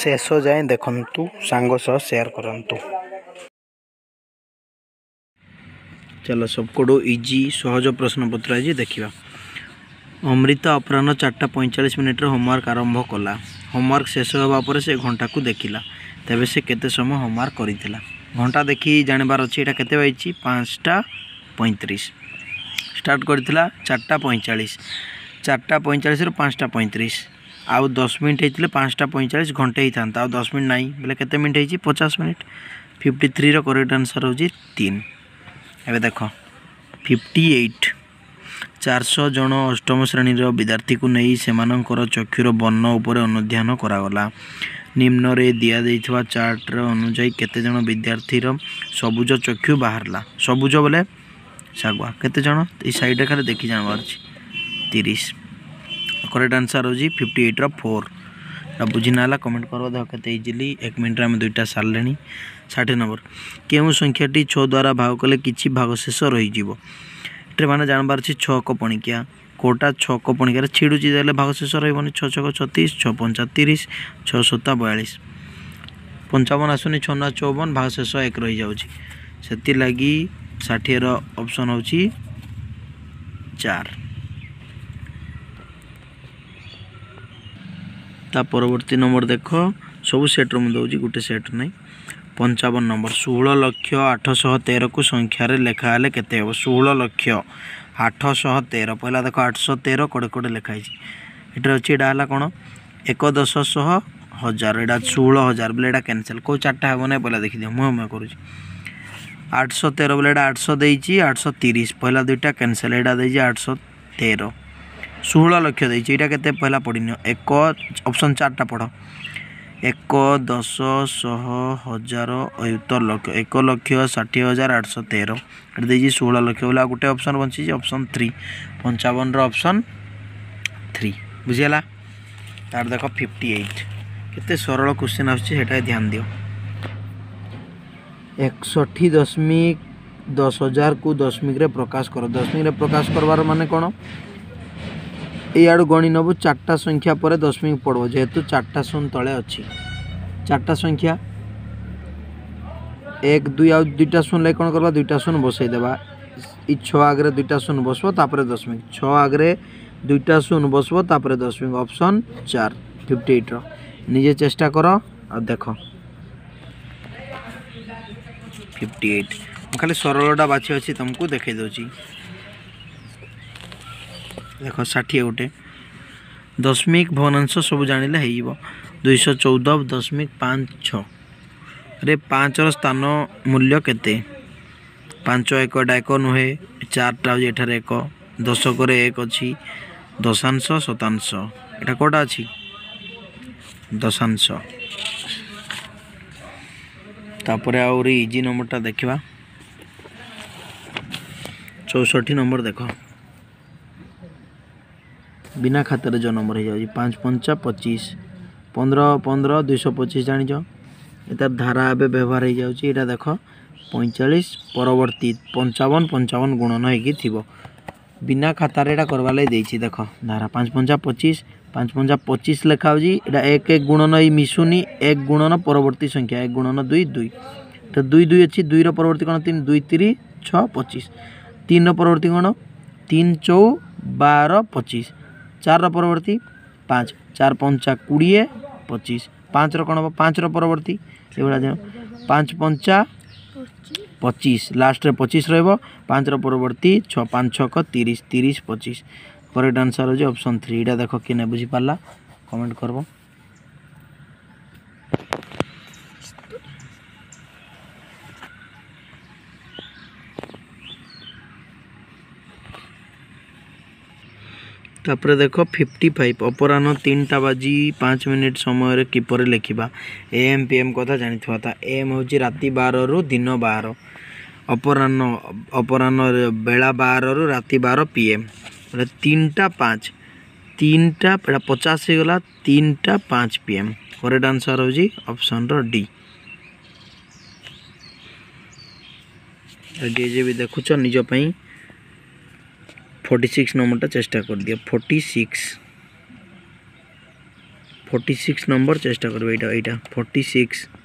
शेष जाए देखु सांग सह शेयर करंतु। चलो सबको इजी सहज प्रश्न पत्र आज देखा। अमृता अपराह 4:45 होमवर्क आरंभ कला। होमवर्क शेष होगा पर से घंटा को देखला तेबे से केते समय होमवर्क करिथिला। घंटा देखी जानबार अच्छी एटा केते बाइची 5:35 स्टार्ट करिथिला 4:45 4:45 रु 5:35 आउ 10 मिनट होइतिले 5:45 घंटे ही था आउ 10 मिनट नहीं बोले केते मिनट होइची 50 मिनट। 53 रो करेक्ट आंसर होची 3। एबे देखो 58 400 जन अष्टम श्रेणी विद्यार्थी को नहीं सेमानंकर चक्षुर वर्ण उपर अनुध्यान करागला। निम्न रे दिया देइथवा चार्ट अनुसार केते जन विद्यार्थी सबुज चक्षु बाहरला। सबुज बोले सागुआ केते जन ए साइड रे खाली देखि जानबार अछि 30। करेक्ट आंसर होजी 58 रो 4। बुझी नाला कमेंट करो देख केते इजीली 1 मिनिट रे हम दुईटा सारलेनी। 60 नंबर केउ संख्याटी 6 द्वारा भाग कले किछि भाग शेष रही जीवो। एटे माने जानबार अछि 6 को पणिकिया कोटा 6 को पणिकिया छिडुची देले भाग शेष रहइबनी 6 6 36 6 5 30 6 7 42 55 आसुनी 6 9 54 भाग शेष 1 रही जाउची। सेति लागि 60 रो ऑप्शन होची 4। ता परवर्ती नंबर देखो सब सेट रो दउची गुटे सेट नहीं। 55 नंबर 16,813 को संख्यार लेखा हेले केते हो। 16,813 पहला देखो 813 कोड़े कोड़े लिखाई एटर अच्छी एटा हला कोन 1 10 100 1000 एटा 16,000 बोले एटा कैंसिल को चारटा हेबो नै पहला देखि दियो मैं करू 813 बोले एटा 800 देइची 830 पहला दुईटा कैंसिल एटा देइची 813 16 लक्ष देइची एटा केते पहला पडिनो 1 ऑप्शन चारटा पढो 1 10 100 1000 अयुतर लक्ष 1,60,813 एटा देइची 16 लक्ष बोला गुटे ऑप्शन बंची ऑप्शन 3 55 रो ऑप्शन 3 बुझियला। तार देखो 58 केते सरल क्वेश्चन आछी हेटा ध्यान दियो। 61.10,000 को दशमिक रे प्रकाश करो। दशमिक रे प्रकाश करवार माने कोन एआडू गणी नबू चारटा संख्या पर दशमिक पड़ो जेहेतु चारटा शून्य तले अच्छी चारटा संख्या 1 2 आ दुईटा शून्य कौन करवा दुईटा शून्य बसई देबा 6 आगे दुईटा शून्य बसबो तापर दशमिक 6 आगे दुईटा शून्य बसबो तापर दशमिक ऑप्शन 4 58 रो निजे चेष्टा करो आ देखो 58 खाली सरलटा बाछी अछि तुमको देखै दोची। देखो 60 गोटे दशमिक भग्नांश सब जानिले हेइबो 214.56 रे 5 रो स्थान मूल्य केते 5 1 टा 1 नुहे 4 टा एठारे 1 10 करे 1 अछि दशांश शतांश एटा कोटा अछि दशांश। तापरे आउरी इजी नंबरटा देखिबा 64 नंबर देखो बिना खातर जो नंबर हो जाए 5 5 25 15 15 225 जानी एतार धारा ए व्यवहार हो जाए देख 45 परवर्ती 55 55 गुणन हो बिना खातार एटा करवा लगी देख धारा 5 5 25 5 5 25 लिखा हो 1 1 गुणन मिसुनी 1 गुणन परवर्ती संख्या 1 गुणन 2 2 तो 2 2 अच्छी 2 परवर्ती कौन 3 2 3 6 25 3 परवर्ती कौन 3 4 12 25 4 परवर्ती 5 4 5 20 25 5 कौन हम 5 परवर्ती से 5 5 25 लास्ट रे 25 रहिबो 5 परवर्ती 6 5 6 30 30 25 करेक्ट आंसर हो ऑप्शन 3 एटा देखो कि नै बुझी पाला कमेंट करबो। तापर देखो 55 अपराह्न 3टा बाजी 5 मिनिट समय किपर लिखा AM PM कथा जानी था AM हूँ राति 12 रु दिन 12 अपराह्न बेला 12 रु राति 12 PM 3टा 5 3टा 50 हो गला 3टा 5 PM करेक्ट आंसर हूँ ऑप्शन डी। जे भी देखुच निज 46 नंबरटा चेष्टा कर दियो 46 46 नंबर चेष्टा करेंगे। यहाँ 46